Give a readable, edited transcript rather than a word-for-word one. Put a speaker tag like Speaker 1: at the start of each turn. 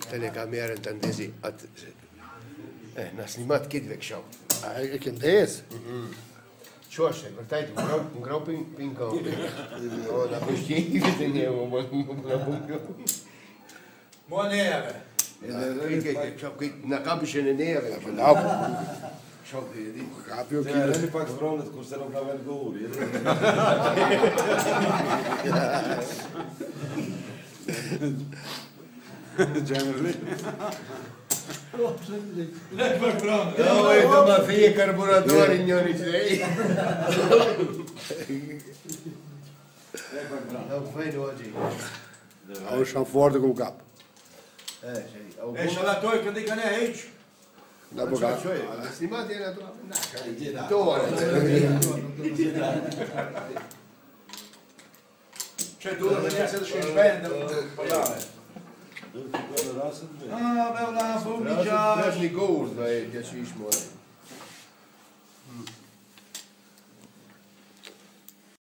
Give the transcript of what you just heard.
Speaker 1: telecamera intendezi għad. Nasnimat kidvek xaw.
Speaker 2: Kien dejjes?
Speaker 1: Xoċe, għartajt, ngraw pinka. Għoda, biex jivit n-jew,
Speaker 3: Mo neve.
Speaker 1: Nakabix n-neve.
Speaker 2: Kapju kien.
Speaker 4: Reni pak zbronet kustarom kamen guri. Ġenerli.
Speaker 1: Ma fije karburator ignori ġej. Fejn uħġi.
Speaker 2: Għaw xanfordi kum kap.
Speaker 3: Eċ għala toj kan dik għane eċ?
Speaker 2: Nabu kap.
Speaker 1: Snimat jena
Speaker 3: ċetu għala jesed xiex bende parlare. Bevla, fumiġa.
Speaker 1: Għaxni għur, da jgħaxix mora.